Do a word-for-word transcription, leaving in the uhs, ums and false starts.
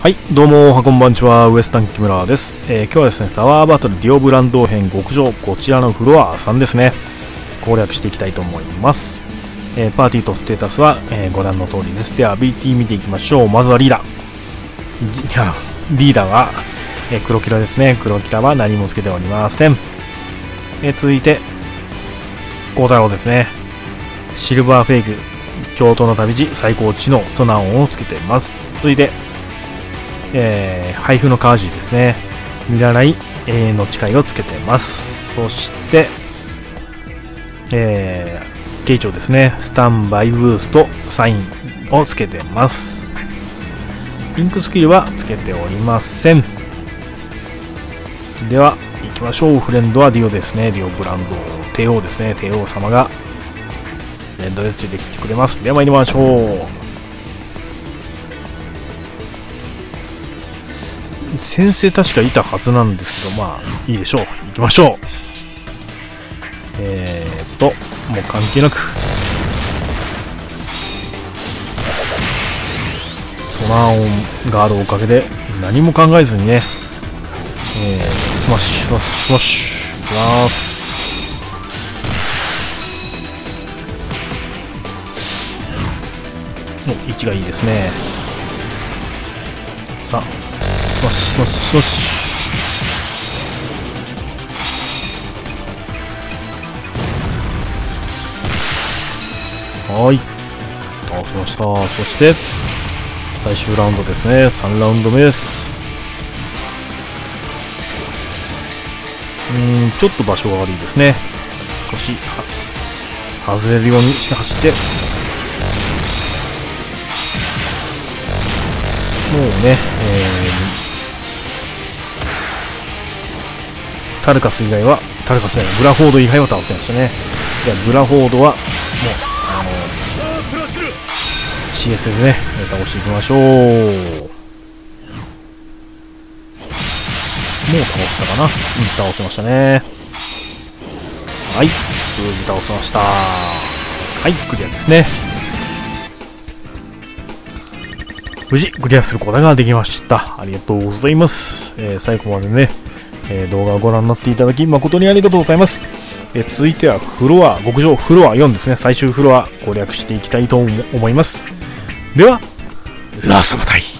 はい、どうも、こんばんちは、ウエスタン木村です。えー、今日はですね、タワーバトルディオブランド編極上、こちらのフロアさんですね、攻略していきたいと思います。えー、パーティーとステータスは、えー、ご覧の通りです。では、アビリティ見ていきましょう。まずはリーダー。いや、リーダーは、えー、黒キラですね。黒キラは何もつけておりません。えー、続いて、孝太郎ですね。シルバーフェイク、京都の旅路、最高知能、ソナンをつけています。続いて、えー、配布のカージーですね。見習い、永遠の誓いをつけてます。そして、えー、慶長ですね。スタンバイブースト、サインをつけてます。ピンクスキルはつけておりません。では、行きましょう。フレンドはディオですね。ディオブランド、帝王ですね。帝王様が、レンドでついてきてくれます。では参りましょう。先生確かいたはずなんですけど、まあいいでしょう。行きましょう。えーっと、もう関係なくソナーオンがあるおかげで何も考えずにね、えー、スマッシュスマッシュいきます。もう位置がいいですね。さあスマッシュスマッシュスマッシュ。はい、倒せました。そして最終ラウンドですね。さんラウンド目です。うーんちょっと場所が悪いですね。少し外れるようにして走って、もうね、えータルカス以外は、タルカス以外、ブラフォード以外は倒してましたね。じゃあ、ブラフォードは、もう、あの、シーエス でね、倒していきましょう。もう倒したかな。うん、倒せましたね。はい、無事倒せました。はい、クリアですね。無事クリアすることができました。ありがとうございます。えー、最後までね、えー、動画をご覧になっていただき誠にありがとうございます。えー、続いてはフロア、極上フロアよんですね。最終フロア攻略していきたいと思います。では、ラストバタイ。